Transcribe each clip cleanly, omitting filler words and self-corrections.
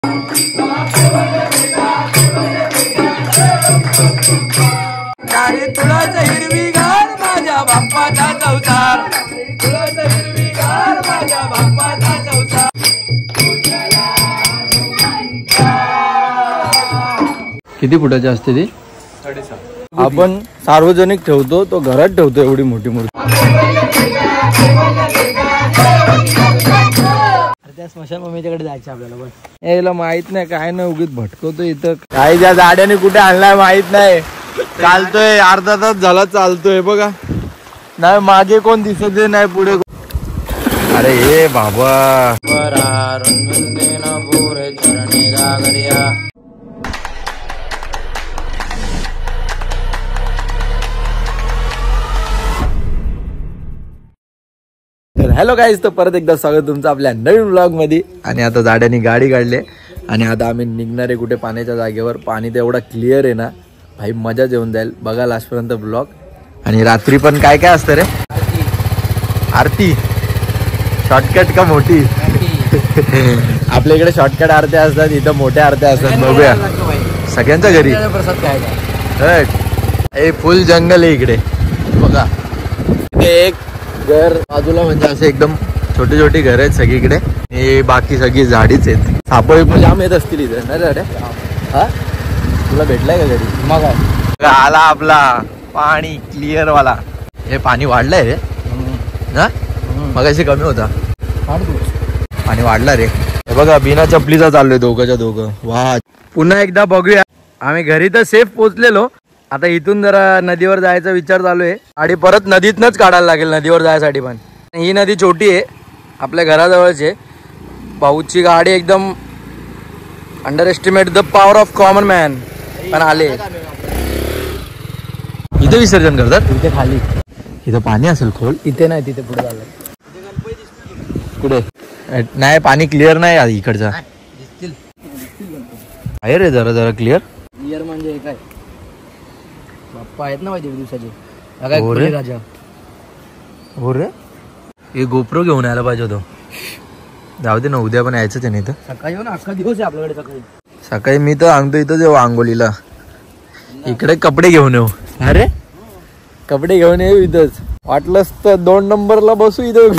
अरे तुळाच हिरवीगार माझ्या बाप्पाचा चौसार, तुळाच हिरवीगार माझ्या बाप्पाचा चौसार. किती फुटाची असते ती? 7.5. आपण सार्वजनिक ठेवतो, तो घरात ठेवतो एवढी मोठी मूर्ती. त्या स्मशान मम्मीच्याकडे जायचं आपल्याला. पण याला माहित नाही काय नाही, उगीच भटकवतो इथं. काय त्या गाड्याने कुठे आणलाय माहित नाही. चालतोय अर्धा तास झाला चालतोय बघा. नाही मागे कोण दिसत नाही, पुढे. अरे हे बाबा तर हॅलो गाईज, तर परत एकदा स्वागत तुमचं आपल्या नवीन व्लॉग मध्ये. आणि आता जाड्याने गाडी काढली आणि आता आम्ही निघणार आहे कुठे पाण्याच्या जागेवर. पाणी तर एवढा क्लिअर आहे ना भाई, मजा येऊन जाईल. बघा लास्टपर्यंत ब्लॉग. आणि रात्री पण काय काय असतं रे? आरती. शॉर्टकट का मोठी? आपल्या इकडे शॉर्टकट आरत्या असतात, इथं मोठ्या आरत्या असतात. बघूया सगळ्यांच्या घरी. हे फुल जंगल आहे इकडे बघा. एक घर बाजूला म्हणजे असे एकदम छोटी छोटी घर आहेत सगळीकडे. हे बाकी सगळी झाडीच आहेत. सापळी पण जाम येत असतील इथे ना रे? हा, तुला भेटलाय का घरी? मग आला आपला पाणी क्लिअर वाला. हे पाणी वाढलंय रे ना, मग अशी कमी होता. पाणी वाढला रे. हे बघा बिना चपलीचा चाललोय दोघंच्या दोघं. वा, पुन्हा एकदा बघूया. आम्ही घरी तर सेफ पोहोचलेलो. आता इथून जरा नदीवर जायचा विचार चालू आहे. आणि परत नदीतनच काढायला लागेल नदीवर जायसाठी. पण ही नदी छोटी आहे, आपल्या घराजवळच आहे. भाऊची गाडी एकदम underestimate the power of common man. पण आले इथे विसर्जन करतात. इथे खाली, इथं पाणी असेल खोल. इथे नाही, तिथे पुढे झालं. कुठे नाही पाणी क्लिअर नाही इकडचा. आहे रे जरा जरा क्लिअर. क्लिअर म्हणजे काय, बाप्पा आहेत ना माझे दिवसाचे. राजा हो रे, हे गोप्रो घेऊन यायला पाहिजे होतो. जाऊ दे ना, उद्या पण यायचं आहे. इथं सकाळी येऊ ना, अख्खा दिवस आहे आपल्याकडे. सकाळी मी तर सांगतो इथं येऊ आंघोलीला. इकडे कपडे घेऊन येऊ. अरे कपडे घेऊन येऊ इथंच. वाटलंच तर 2 नंबरला बसू इथं.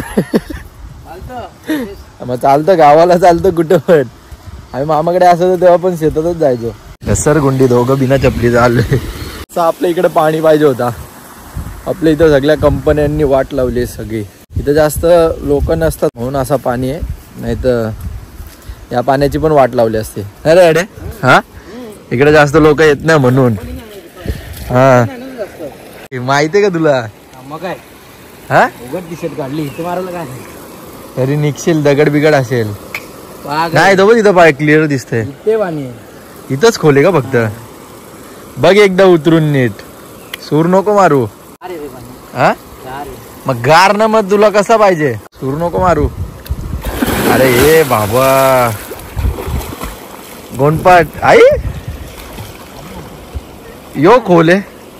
मग चालतं, गावाला चालतं कुठं पण. आम्ही मामाकडे असं तेव्हा पण शेतातच जायचो. घसरगुंडी दोघं बिना चपली आलोय. आपल्या इकडे पाणी पाहिजे होता. आपल्या इथं सगळ्या कंपन्यांनी वाट लावली सगळी. इथं जास्त लोक नसतात म्हणून असा पाणी आहे, नाही तर या पाण्याची पण वाट लावली असते. अरे अरे हा, इकडे जास्त लोक येत नाही म्हणून. हा माहिती आहे का तुला? मग काय हा, उघड टी शर्ट काढली इथे मारायला काय तरी निघशील, दगड बिगड असेल. नाही तो इथं पाय क्लिअर दिसतंय. इथे पाणी आहे. इथंच खोले का फक्त? बघ एकदा उतरून नीट. सूर नको मारू. हा मग गार ना, मग तुला कसा पाहिजे? सूर नको मारू. अरे हे बाबा गोंडपाट आई यो खोले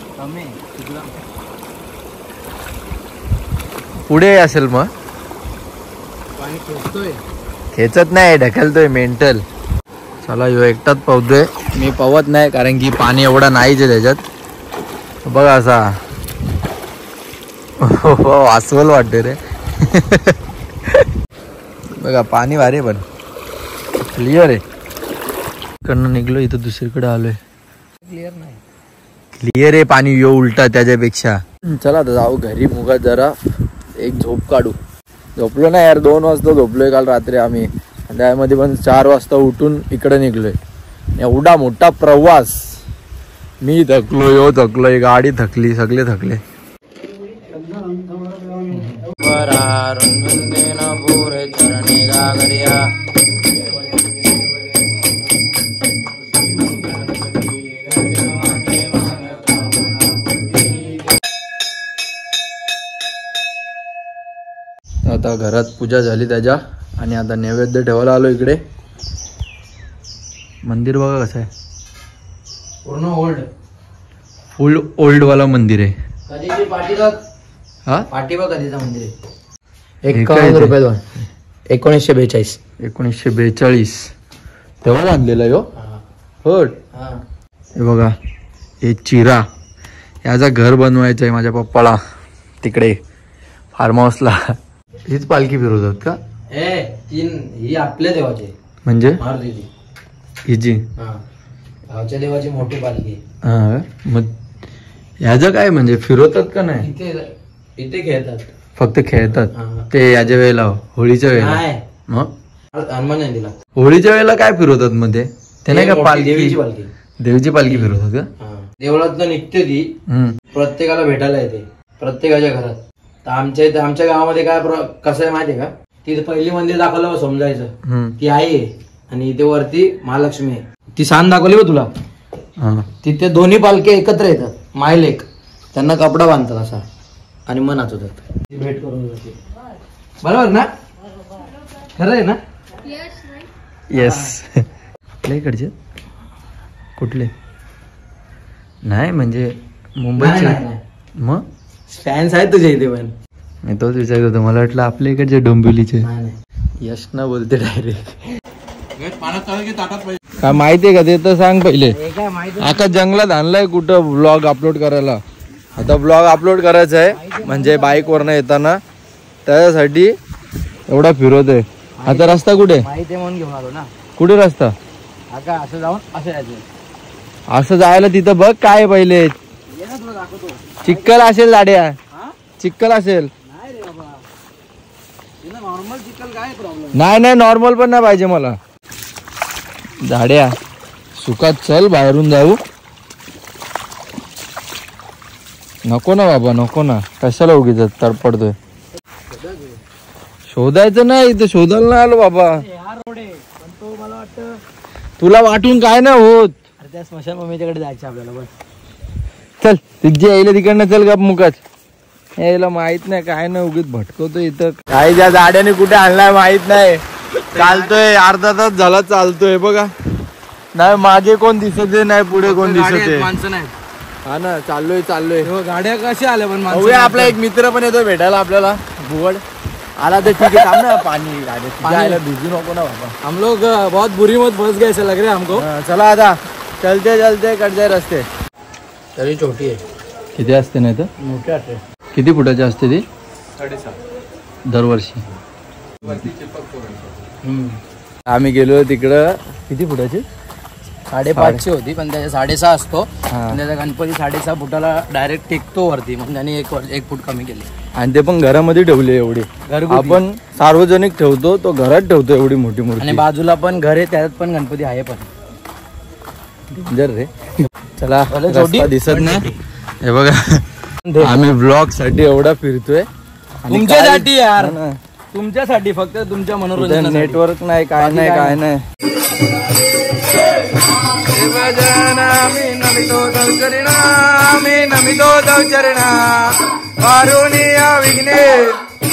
पुढे असेल मग. खेचत नाही, ढकलतोय मेंटल. चला यो एकटाच पावतोय. मी पवत नाही कारण की पाणी एवढा नाहीच आहे त्याच्यात. बघा असा अस्वल वाटते रे. बघा पाणी वारे पण क्लिअर आहे. इकडनं निघलो, इथं दुसरीकडे आलोय. क्लिअर नाही, क्लिअर आहे पाणी. यो उलटा त्याच्यापेक्षा. चला आता जाऊ घरी. मुगात जरा एक झोप काढू. झोपलो ना यार, 2 वाजता झोपलोय काल रात्री आम्ही. त्यामध्ये पण 4 वाजता उठून इकडे निघलोय. एवढा मोठा प्रवास. मी थकलो, यो थकलोय, गाडी थकली, सगळे थकले. आता घरात पूजा झाली त्याच्या, आणि आता नैवेद्य ठेवायला आलो इकडे. मंदिर बघा कसं आहे, पूर्ण ओल्ड, फुल ओल्ड वाला मंदिर आहे. कधीची पाठीला हा पाठीबा कधीचं मंदिर आहे. हे 51 रुपये 1942. 1942. तेव्हा बांधलेला यो हो. हे बघा हे चिरा याचा घर बनवायचं आहे माझ्या पप्पाला तिकडे फार्म हाऊसला. हीच पालखी फिरवतात का? ही आपल्या देवाची म्हणजे मारुतीची हिची गावच्या देवाची मोठी पालखी. हा मग ह्याचं काय म्हणजे फिरवतात का नाही? इथे खेळतात फक्त खेळतात ते याच्या वेळेला होळीच्या वेळेला. मग हनुमान जयंतीला होळीच्या वेळेला काय फिरवतात मध्ये ते नाही का पालखी? देवीची पालखी फिरवतात का? देवळात निघते ती प्रत्येकाला भेटायला येते प्रत्येकाच्या घरात. तर आमच्या इथे आमच्या गावामध्ये काय कसं आहे माहितीये का? तिथे पहिली मंदिर दाखवलं समजायचं ती आई आहे आणि इथे वरती महालक्ष्मी आहे. ती सान दाखवली बघ तुला. तिथे दोन्ही पालख्या एकत्र येतात मायलेक त्यांना कपडा बांधतात असा आणि मग नाचवतात. भेट करून जाते बरोबर ना? खरं आहे ना? येस. कुठले इकडचे कुठले नाही म्हणजे मुंबईचे मग फॅन्स आहेत तुझ्या इथे पण. मी तोच विचारत होतो मला वाटलं आपल्या इकडचे डोंबिवलीचे. यश ना बोलते डायरेक्ट. काय माहितीये का ते तर सांग पहिले. आता जंगलात आणलाय कुठं व्लॉग अपलोड करायला. आता व्लॉग अपलोड करायचा आहे म्हणजे बाईक वरनं येताना त्याच्यासाठी एवढा फिरवतोय. आता रस्ता कुठे माहिती म्हणून घेऊन आलो ना. कुठे रस्ता? असं जाऊन असं यायचं. असं जायला तिथं बघ काय पहिले चिक्कल असेल लाड्या. चिक्कल असेल नॉर्मल चिकल काय प्रॉब्लेम नाही नॉर्मल पण नाही पाहिजे मला. झाड्या सुखात चल बाहेरून जाऊ. नको ना बाबा नको ना कशाला उगीच तडपडतोय. शोधायचं नाही इथं शोधायला नाही आलो बाबा. मला वाटतं तुला वाटून काय नाही होत. त्या स्मशानभूमीच्याकडे जायचं आपल्याला. बस चल तिथे यायला तिकडनं चल गप मुकाच. यायला माहित नाही काय नाही उगीच भटकवतो इथं. काय ज्या गाड्याने कुठे आणलाय माहित नाही. चालतोय अर्धा तास झाला चालतोय बघा. नाही मागे कोण दिसत नाही पुढे कोण दिसत माणसं नाही. हा ना चाललोय गाड्या कशा आल्या पण आपला एक मित्र पण येतो भेटायला आपल्याला. भुवड आला तर ठीक आहे. थांब ना पाणी गाड्यात भिजू नको ना बाबा. हम लोग बहुत बुरी मत फंस गए ऐसा लग रहा है हमको. चला आता चलते कट जाए रस्ते. तरी छोटी आहे. किती असते नाही तर मोठी असते. किती फुटाची असते ती? 7.5 दरवर्षी. आम्ही गेलो तिकडं. किती फुटाची? 5.5 होती पण त्याच्या 6.5 असतो. त्याचा गणपती 6.5 फुटाला डायरेक्ट टेकतो वरती. मग त्याने 1 फूट कमी केले. आणि ते पण घरामध्ये ठेवले एवढी. आपण सार्वजनिक ठेवतो तो घरात ठेवतो एवढी मोठी मूर्ती. आणि बाजूला पण घर आहे त्यात पण गणपती आहे. पण डेंजर रे. चला रस्ता दिसत नाही. हे बघा आम्ही ब्लॉग साठी एवढा फिरतोय. तुमच्यासाठी यार तुमच्यासाठी फक्त तुमच्या मनोरंजन. नेटवर्क नाही काय नाही. नमितो दौचरणा वारुनिया विघ्नेश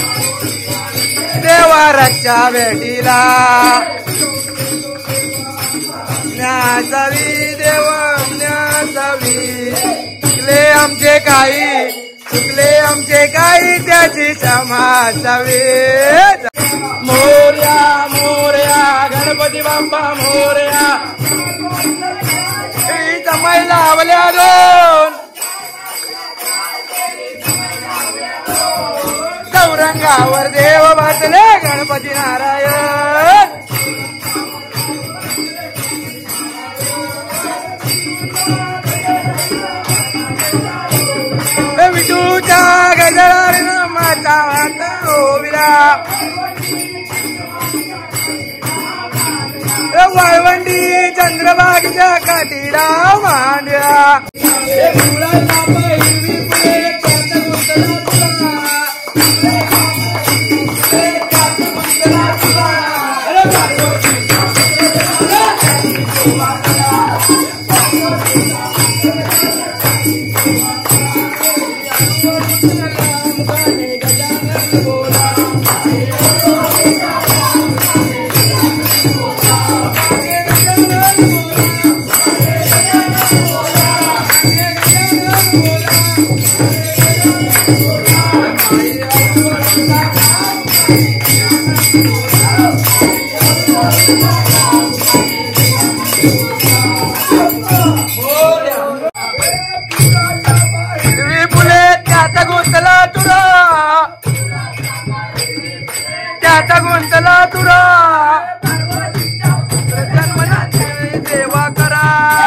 देवाराच्या भेटीला न्यासावी देव न्यासावी. चुकले आमचे काही त्याची समाजावी. मोरया मोरया गणपती बाप्पा मोरया. समय लावल्या दोन चौरंगावर देव बसले गणपती नारायण. विठूच्या गजळा माता ओविला वाळवंडी चंद्रबागच्या काठीला मांडला. विपुले त्याचा गुंतला तुरा, त्याचा गुंतला तुरा, जन्मनाथी सेवा करा.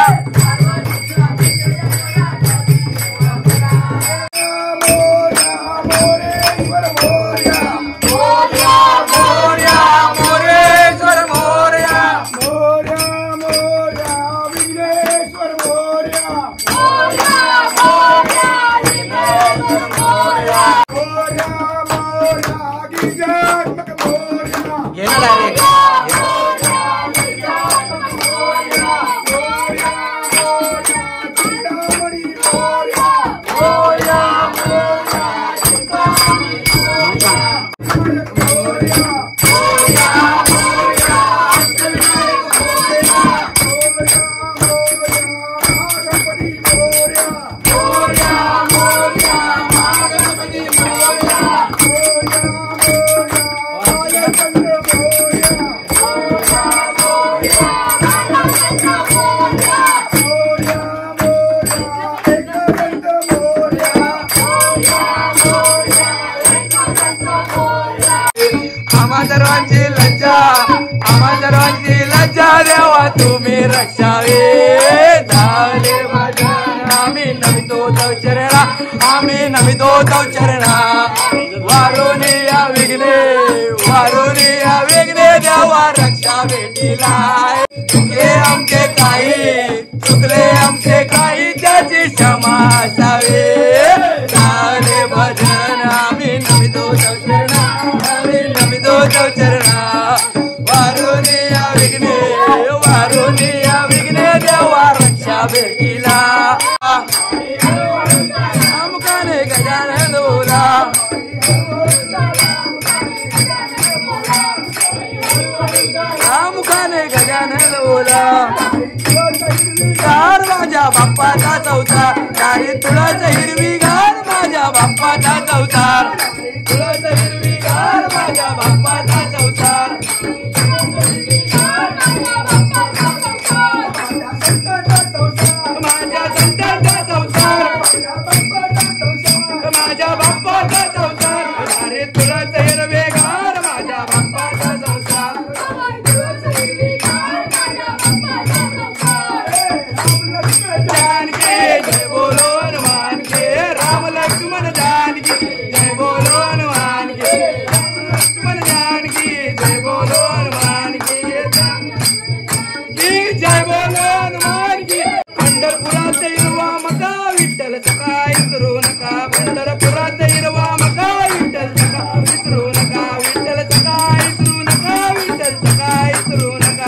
सर्वांची लज्जा देवा तुम्ही रक्षावे. झाले भजन आम्ही नमितो तव चरणा, आम्ही नमितो तव चरणा. वारून या विघ्ने, वारून या विघ्ने देवा रक्षा भेटीलाय. चुकले आमचे काही, चुकले आमचे काही त्याची क्षमा असावे. झाले भजन आम्ही नमितो तव चरणा, आम्ही नमितो तव चरणा. वारून या विघ्ने, वारून या विघ्ने देवा रक्षा भेटीला. मुखाने गजानन बोला, मुखाने गजानन बोला. गार माझ्या बाप्पाचा चौथार, गाडी तुळाचं हिरवी गार माझ्या बाप्पाचा चौथार. तुळाचं हिरवी गार माझ्या बाप्पाचा चौथार. माझ्या संतांचा चौथार, माझ्या बाप्पाचा चौथार. अरे तुळाचं हिरवे गार माझ्या बाप्पाचा चौथार. जानकी जय बोलो हनुमान के, राम लक्ष्मण जानकी जय बोलो हनुमान के. लक्ष्मण जानकी जय बोलो हनुमान की, जय बोलो हनुमान की. पंढरपुरात हिरवा मका विठ्ठल सखा विसरू नका. पंढरपुरात हिरवा मका विठ्ठल सखा विसरू नका. विठ्ठल सखा विसरू नका. विठ्ठल सखा विसरू नका.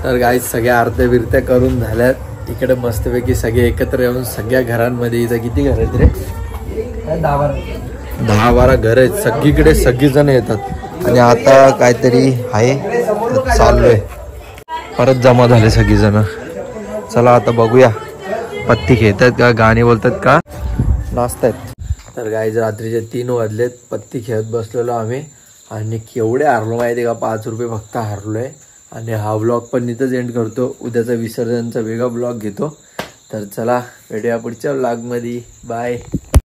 तर गाईज सगळ्या आरत्या बिरत्या करून झाल्यात. इकडे मस्तपैकी सगळे एकत्र येऊन सगळ्या घरांमध्ये, इथं किती घर आहेत रे? 10-12 घर आहेत. सगळीकडे सगळीजण येतात आणि आता काहीतरी आहे चाललोय. परत जमा झाले सगळीजण. चला आता बघूया पत्ती खेळतात का, गाणी बोलतात का, नाचतायत. तर गाईज रात्रीचे 3 वाजलेत. पत्ती खेळत बसलेलो आम्ही आणि केवढे हारलो माहिती का? 5 रुपये फक्त हारलोय. आणि हा ब्लॉग पण इथंच एंड करतो. उद्याचा विसर्जनचा वेगळा ब्लॉग घेतो. तर चला भेटूया पुढच्या ब्लॉगमध्ये. बाय.